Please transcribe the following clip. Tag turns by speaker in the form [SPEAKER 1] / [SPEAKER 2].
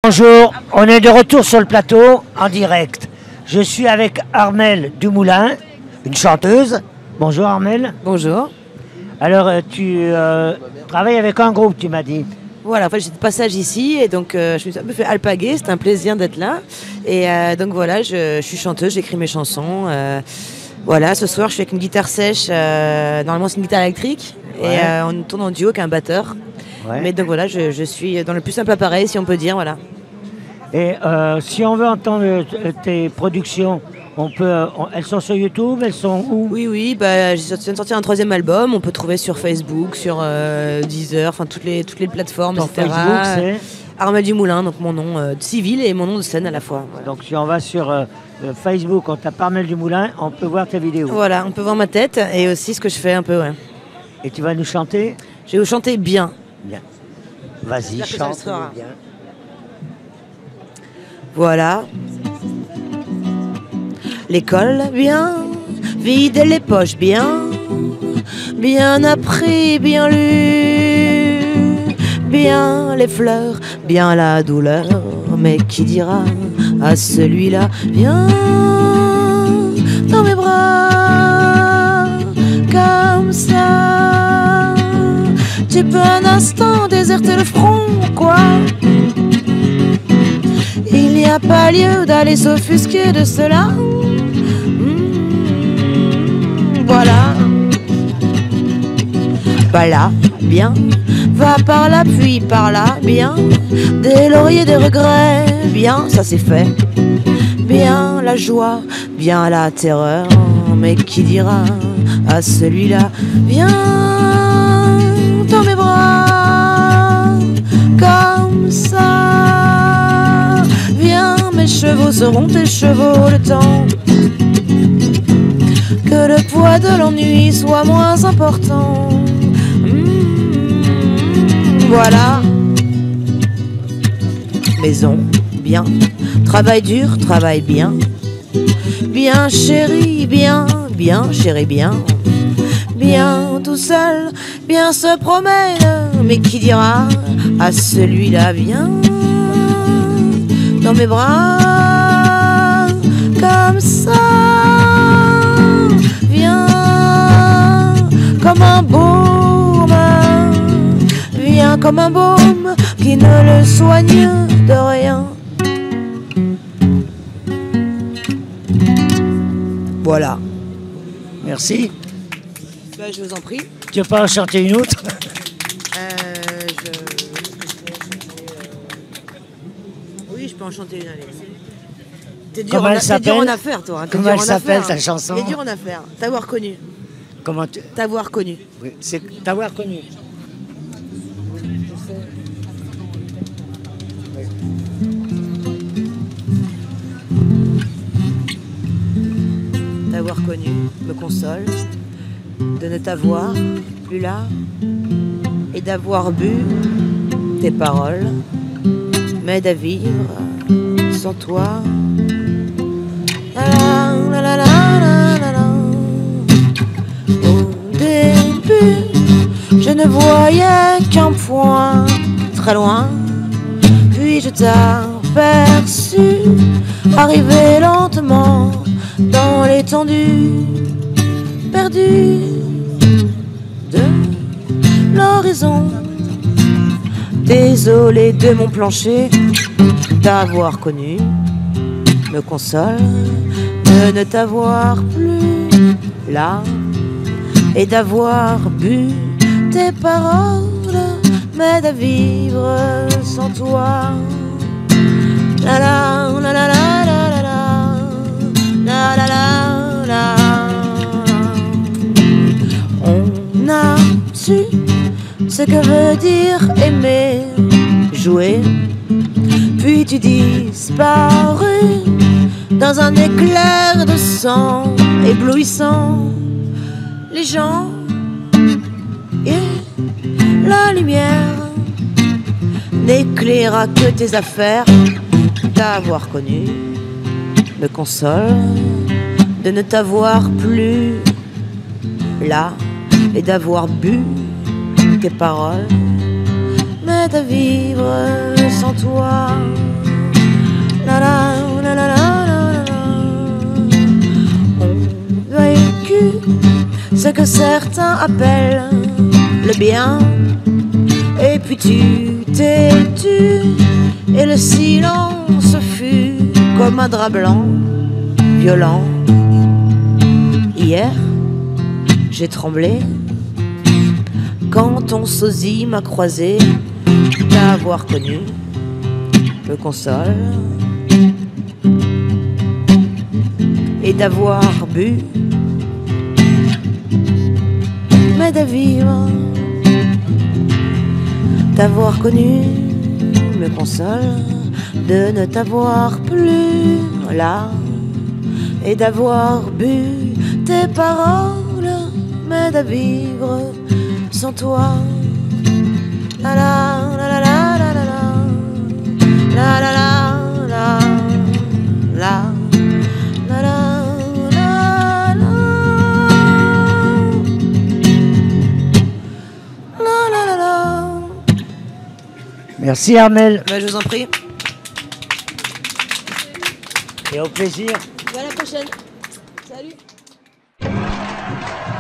[SPEAKER 1] Bonjour, on est de retour sur le plateau en direct. Je suis avec Armelle Dumoulin, une chanteuse. Bonjour Armelle.
[SPEAKER 2] Bonjour.
[SPEAKER 1] Alors tu travailles avec un groupe, tu m'as dit.
[SPEAKER 2] Voilà, en fait j'étais de passage ici et donc je me suis un peu fait alpaguer, c'était un plaisir d'être là. Et donc voilà, je suis chanteuse, j'écris mes chansons. Voilà, ce soir je suis avec une guitare sèche, normalement c'est une guitare électrique. Ouais. Et on tourne en duo avec un batteur. Ouais. Mais donc voilà, je suis dans le plus simple appareil si on peut dire, voilà.
[SPEAKER 1] Et si on veut entendre tes productions, elles sont sur YouTube, elles sont où?
[SPEAKER 2] Oui, bah, je viens de sortir un 3e album, on peut trouver sur Facebook, sur Deezer, enfin toutes les plateformes,
[SPEAKER 1] Ton
[SPEAKER 2] etc.
[SPEAKER 1] Facebook, c'est
[SPEAKER 2] Armelle Dumoulin, donc mon nom civil et mon nom de scène à la fois. Voilà.
[SPEAKER 1] Donc si on va sur Facebook, on tape Armelle Dumoulin, on peut voir tes vidéos.
[SPEAKER 2] Voilà, on peut voir ma tête et aussi ce que je fais un peu, ouais.
[SPEAKER 1] Et tu vas nous chanter?
[SPEAKER 2] Je vais vous chanter bien.
[SPEAKER 1] Bien. Vas-y, chante bien.
[SPEAKER 2] Voilà. L'école, bien. Vider les poches, bien. Bien appris, bien lu. Bien les fleurs, bien la douleur. Mais qui dira à celui-là, viens dans mes bras, comme ça. Tu peux un instant déserter le front, quoi. Il n'y a pas lieu d'aller s'offusquer de cela. Voilà. Bah là, bien. Va par là, puis par là, bien. Des lauriers, des regrets, bien, ça c'est fait. Bien la joie, bien la terreur. Mais qui dira à celui-là, viens dans mes bras, comme ça. Viens, mes chevaux seront tes chevaux, le temps que le poids de l'ennui soit moins important. Voilà. Maison, bien. Travail dur, travail bien. Bien chéri, bien, bien chéri, bien. Bien tout seul, bien se promène. Mais qui dira à celui-là, viens dans mes bras, comme ça. Viens comme un baume, viens comme un baume qui ne le soigne de rien. Voilà.
[SPEAKER 1] Merci.
[SPEAKER 2] Ben, je vous en prie.
[SPEAKER 1] Tu veux pas en chanter une autre?
[SPEAKER 2] Oui, je peux en chanter une, allez. T'es dur,
[SPEAKER 1] Comment elle s'appelle?
[SPEAKER 2] T'es dur en affaires, toi. Hein.
[SPEAKER 1] Comment elle s'appelle, ta chanson?
[SPEAKER 2] T'es dur en affaires. T'avoir connu.
[SPEAKER 1] Comment
[SPEAKER 2] T'avoir connu.
[SPEAKER 1] Oui, c'est t'avoir connu.
[SPEAKER 2] T'avoir connu me console de ne t'avoir plus là et d'avoir bu tes paroles m'aide à vivre sans toi. La, la, la, la, la. Au début, je ne voyais qu'un point très loin, puis je t'aperçus arriver lentement dans l'étendue perdue de l'horizon. Désolé de mon plancher, t'avoir connu me console de ne t'avoir plus là et d'avoir bu tes paroles m'aide à vivre sans toi. La la la la la la la la la la la. On a su ce que veut dire aimer, jouer, puis tu disparus dans un éclair de sang éblouissant. Les gens et la lumière n'éclaira que tes affaires. T'avoir connu me console de ne t'avoir plus là et d'avoir bu tes paroles m'aide à vivre sans toi. ce que certains appellent le bien. Et puis tu t'es tu, et le silence fut comme un drap blanc, violent. Hier, j'ai tremblé quand ton sosie m'a croisé. T'avoir connu me console, et d'avoir bu m'aide à vivre. T'avoir connu me console, de ne t'avoir plus là, et d'avoir bu tes paroles m'aide à vivre sans toi. La la la la la la la la la la la la la la la la.
[SPEAKER 1] Merci Armel.
[SPEAKER 2] Je vous en prie.
[SPEAKER 1] Et au plaisir.
[SPEAKER 2] À la prochaine. Salut.